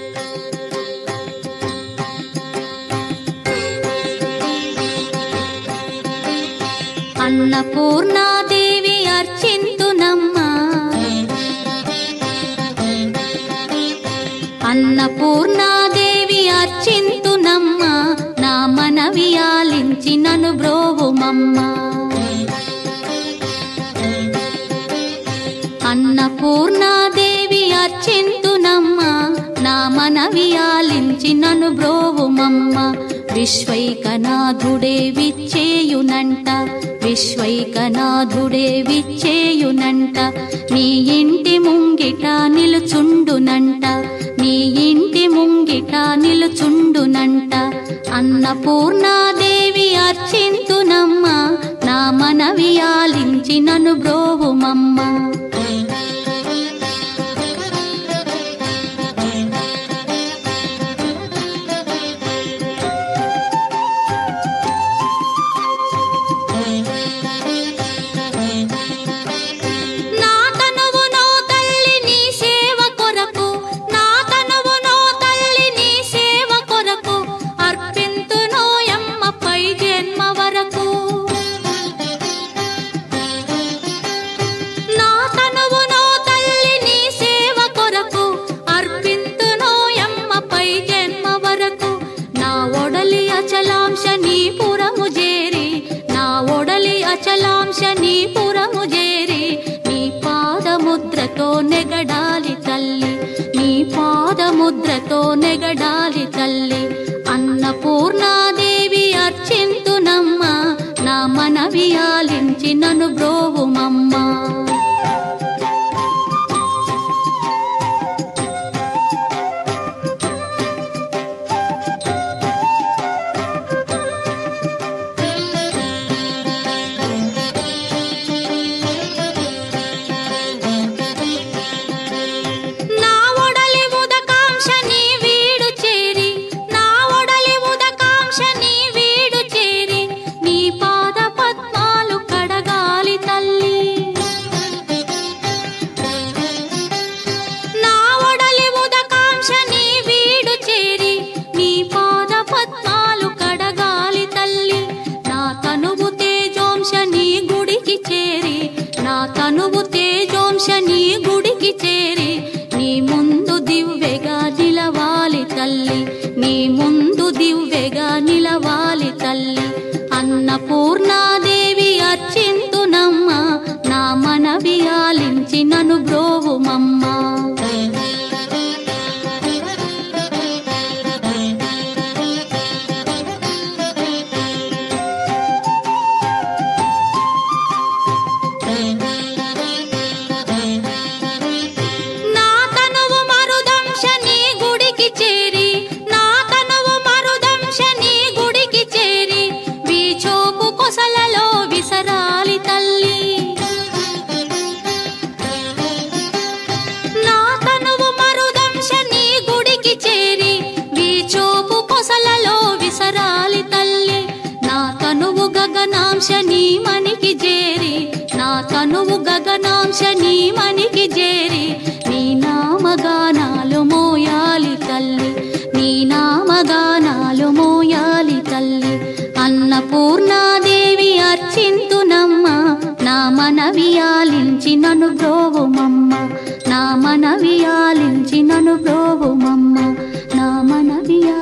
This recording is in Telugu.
అన్నపూర్ణాదేవి అర్చింతునమ్మా, అన్నపూర్ణాదేవి అర్చింతునమ్మా, నా మనవి ఆలించి నన్ను బ్రోవుమమ్మా. అన్నపూర్ణాదేవి అర్చింతునమ్మా, నా మనవి ఆలించి నన్ను బ్రోవుమమ్మా. విశ్వైకనాథుడే విచ్చేయునంట, విశ్వైకనాథుడే విచ్చేయునంట, నీ ఇంటి ముంగిట నిలుచుండునంట, నీ ఇంటి ముంగిట నిలుచుండునంట. అన్నపూర్ణాదేవి అర్చింతునమ్మా, నా మనవి ఆలించి నన్ను బ్రోవుమమ్మా. అచలాంశనీపురము చేరి నీ పాదముద్రతో నెగడాలి తల్లి, నీ పాదముద్రతో నెగడాలి తల్లి. అన్నపూర్ణాదేవి అర్చింతునమ్మా, నా మనవి ఆలించి నన్ను బ్రోవుమమ్మా. తనువు తేజోంశని గుడికి చేరి నీ ముందు దివ్వెగా నిలవాలి తల్లి, నీ ముందు దివ్వెగా నిలవాలి తల్లి. అన్నపూర్ణాదేవి అర్చింతునమ్మా, నా మనవి ఆలించి నన్ను బ్రోవుమమ్మా. గగనాంశని మనికి చేరి, నా తనువు గగనాంశని మనికి చేరి నీ నామగానాలు మోయాలి తల్లి, నీ నామగానాలు మోయాలి తల్లి. అన్నపూర్ణాదేవి అర్చింతునమ్మా, నా మనవి ఆలించి నన్ను బ్రోవుమమ్మా, నా మనవి ఆలించి నన్ను బ్రోవుమమ్మా, నా మనవి